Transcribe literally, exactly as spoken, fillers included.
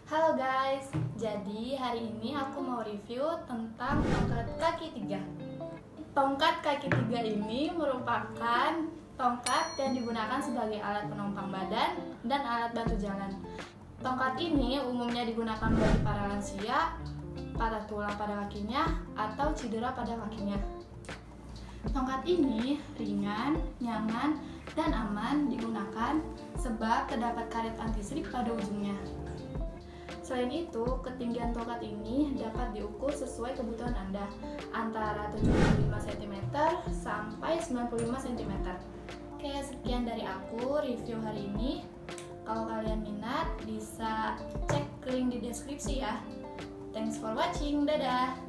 Halo guys, jadi hari ini aku mau review tentang tongkat kaki tiga. Tongkat kaki tiga ini merupakan tongkat yang digunakan sebagai alat penopang badan dan alat bantu jalan. Tongkat ini umumnya digunakan bagi para lansia, patah tulang pada kakinya, atau cedera pada kakinya. Tongkat ini ringan, nyaman, dan aman digunakan sebab terdapat karet anti-slip pada ujungnya. Selain itu, ketinggian tongkat ini dapat diukur sesuai kebutuhan Anda, antara tujuh puluh lima sentimeter sampai sembilan puluh lima sentimeter. Oke, sekian dari aku review hari ini. Kalau kalian minat, bisa cek link di deskripsi ya. Thanks for watching, dadah!